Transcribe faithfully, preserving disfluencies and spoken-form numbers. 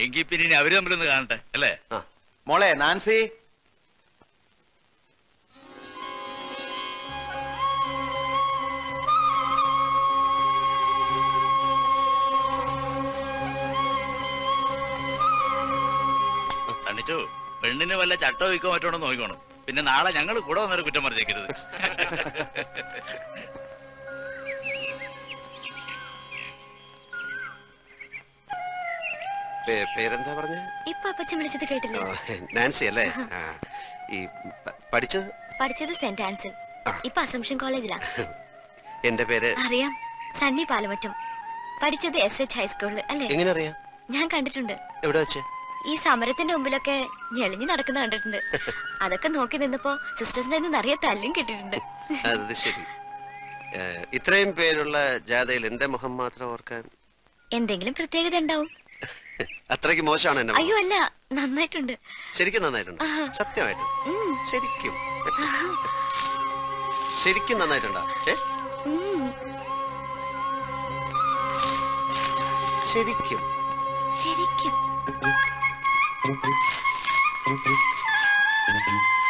എങ്കിൽ പിന്നെ അവര് തമ്മിലൊന്ന് കാണട്ടെ അല്ലേ? മോളെ നാൻസി, സണ്ണിച്ചു, പെണ്ണിന് വല്ല ചട്ടോ വിൽക്കോ മറ്റോണോ നോക്കിക്കോണം. പിന്നെ നാളെ ഞങ്ങൾ കൂടെ വന്നൊരു കുറ്റം പറഞ്ഞേക്കരുത്. പേരെന്താ പറഞ്ഞ? ഇപ്പൊ അപ്പച്ചൻ വിളിച്ചത് കേട്ടില്ലേ? നാൻസി അല്ലേ? ഈ പഠിച്ചത് പഠിച്ചത് സെന്റ് ആൻസൽ, ഇപ്പൊ അസംഷൻ കോളേജിലാ. എന്റെ പേര് അറിയാം, സണ്ണി പാലമറ്റം. പഠിച്ചത് എസ് എച്ച് ഹൈസ്കൂളിൽ അല്ലേ? എങ്ങനെ അറിയാം? ഞാൻ കണ്ടിട്ടുണ്ട്. എവിടെ വെച്ച്? ഈ സമരത്തിന്റെ മുമ്പിലൊക്കെ ഞെളിഞ്ഞു നടക്കുന്ന കണ്ടിട്ടുണ്ട്. അതൊക്കെ നോക്കി നിന്നപ്പോ സിസ്റ്റേഴ്സിന്റെ നിറയെ തല്ലും കിട്ടിയിട്ടുണ്ട്. അത് ശരി. ഇത്രയും പേരുള്ള ജാഥയിൽ എന്റെ മുഖം മാത്രം ഓർക്കാൻ എന്തെങ്കിലും പ്രത്യേകത ഉണ്ടാവും. അത്രയ്ക്ക് മോശമാണ് എന്നെ? അയ്യോ അല്ല, നന്നായിട്ടുണ്ട്. ശരിക്കും നന്നായിട്ടുണ്ട്? സത്യമായിട്ട്? ശരിക്കും ശരിക്കും നന്നായിട്ടുണ്ടോ? ശരിക്കും ശരിക്കും